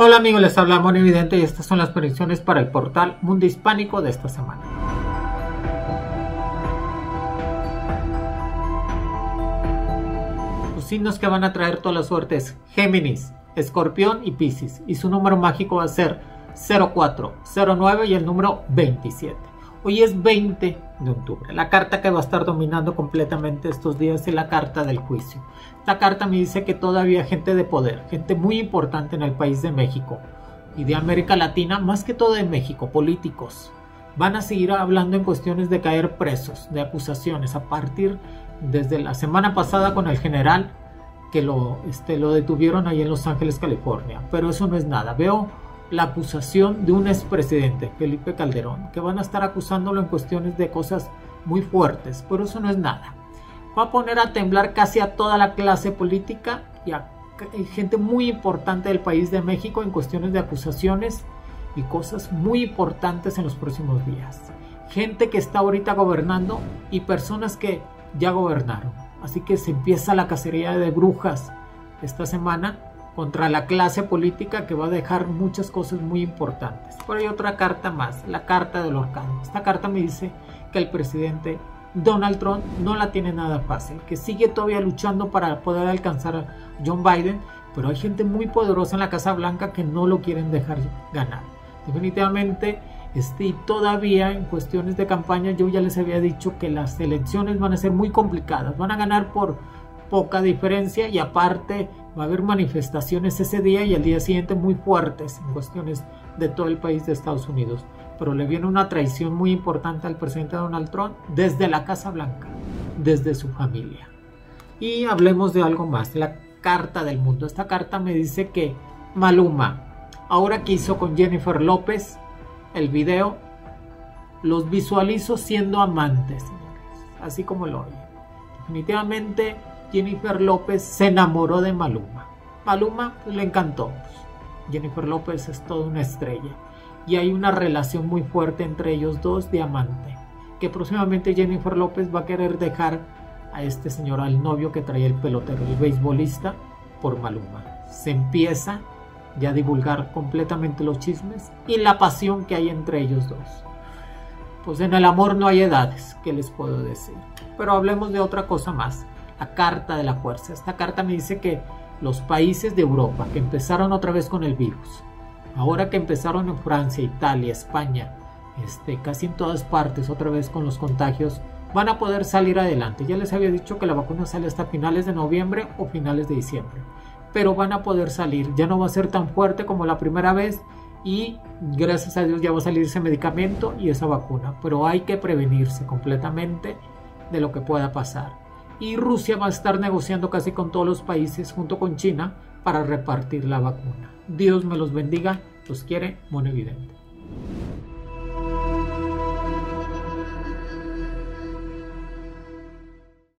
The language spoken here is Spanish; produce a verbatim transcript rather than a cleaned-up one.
Hola amigos, les habla Mono Evidente y estas son las predicciones para el portal Mundo Hispánico de esta semana. Los signos que van a traer toda la suerte es Géminis, Escorpión y Piscis, y su número mágico va a ser cero cuatro, cero nueve y el número veintisiete. Hoy es veinte de octubre. La carta que va a estar dominando completamente estos días es la carta del juicio. Esta carta me dice que todavía gente de poder, gente muy importante en el país de México y de América Latina, más que todo de México, políticos, van a seguir hablando en cuestiones de caer presos, de acusaciones, a partir desde la semana pasada con el general que lo, este, lo detuvieron ahí en Los Ángeles, California. Pero eso no es nada. Veo la acusación de un expresidente, Felipe Calderón, que van a estar acusándolo en cuestiones de cosas muy fuertes, pero eso no es nada. Va a poner a temblar casi a toda la clase política y a gente muy importante del país de México en cuestiones de acusaciones y cosas muy importantes en los próximos días. Gente que está ahorita gobernando y personas que ya gobernaron. Así que se empieza la cacería de brujas esta semana contra la clase política, que va a dejar muchas cosas muy importantes. Pero hay otra carta más, la carta del huracán. Esta carta me dice que el presidente Donald Trump no la tiene nada fácil, que sigue todavía luchando para poder alcanzar a John Biden, pero hay gente muy poderosa en la Casa Blanca que no lo quieren dejar ganar. Definitivamente, este, y todavía en cuestiones de campaña, yo ya les había dicho que las elecciones van a ser muy complicadas, van a ganar por poca diferencia y aparte va a haber manifestaciones ese día y el día siguiente muy fuertes en cuestiones de todo el país de Estados Unidos. Pero le viene una traición muy importante al presidente Donald Trump desde la Casa Blanca, desde su familia. Y hablemos de algo más, la carta del mundo. Esta carta me dice que Maluma, ahora que hizo con Jennifer López el video, los visualizo siendo amantes, señores, así como lo oyen. Definitivamente Jennifer López se enamoró de Maluma. Maluma pues, le encantó. Jennifer López es toda una estrella y hay una relación muy fuerte entre ellos dos de amante, que próximamente Jennifer López va a querer dejar a este señor, al novio que traía el pelotero, el beisbolista, por Maluma. Se empieza ya a divulgar completamente los chismes y la pasión que hay entre ellos dos. Pues en el amor no hay edades, ¿qué les puedo decir? Pero hablemos de otra cosa más, la carta de la fuerza. Esta carta me dice que los países de Europa que empezaron otra vez con el virus, ahora que empezaron en Francia, Italia, España, este, casi en todas partes otra vez con los contagios, van a poder salir adelante. Ya les había dicho que la vacuna sale hasta finales de noviembre o finales de diciembre, pero van a poder salir, ya no va a ser tan fuerte como la primera vez y gracias a Dios ya va a salir ese medicamento y esa vacuna, pero hay que prevenirse completamente de lo que pueda pasar. Y Rusia va a estar negociando casi con todos los países junto con China para repartir la vacuna. Dios me los bendiga, los quiere Mono Evidente.